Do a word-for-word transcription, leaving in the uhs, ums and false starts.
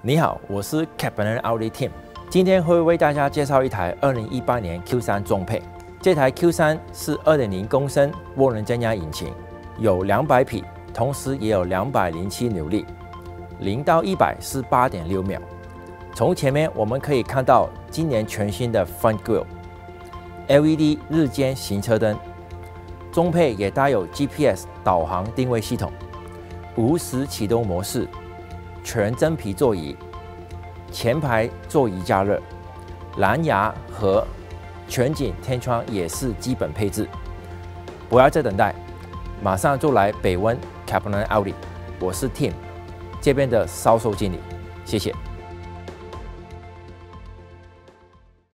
你好，我是 Kaplan Audi Tim， 今天会为大家介绍一台二零一八年 Q 三中配。这台 Q 三是 二点零 公升涡轮增压引擎，有两百匹，同时也有两百零七牛力，零到一百是 八点六秒。从前面我们可以看到今年全新的 Front Grille、L E D 日间行车灯，中配也搭有 G P S 导航定位系统，无时启动模式。 全真皮座椅，前排座椅加热，蓝牙和全景天窗也是基本配置。不要再等待，马上就来北温 Kaplan Audi， 我是 Tim， 这边的销售经理，谢谢。